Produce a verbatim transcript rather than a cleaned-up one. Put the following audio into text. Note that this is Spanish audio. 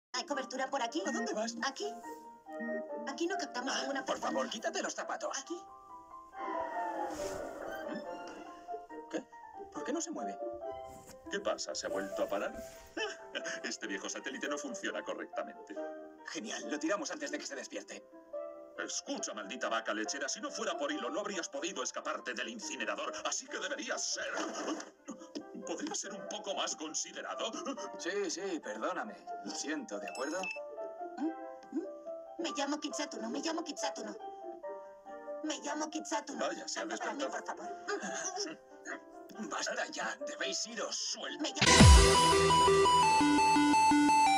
¿Hay cobertura por aquí? ¿A dónde vas? Aquí. Aquí no captamos Ah, ninguna por persona. favor, quítate los zapatos. Aquí. ¿Qué? ¿Por qué no se mueve? ¿Qué pasa? ¿Se ha vuelto a parar? Este viejo satélite no funciona correctamente. Genial, lo tiramos antes de que se despierte. Escucha, maldita vaca lechera, si no fuera por hilo no habrías podido escaparte del incinerador, así que deberías ser... ¿Podrías ser un poco más considerado? Sí, sí, perdóname. Lo siento, ¿de acuerdo? Me llamo Kitsatuno, me llamo Kitsatuno. Me llamo Kitsatuno. Vaya, se ha Salta para mí, por despertado. favor. Basta ya, debéis iros, suelto. Me llamo...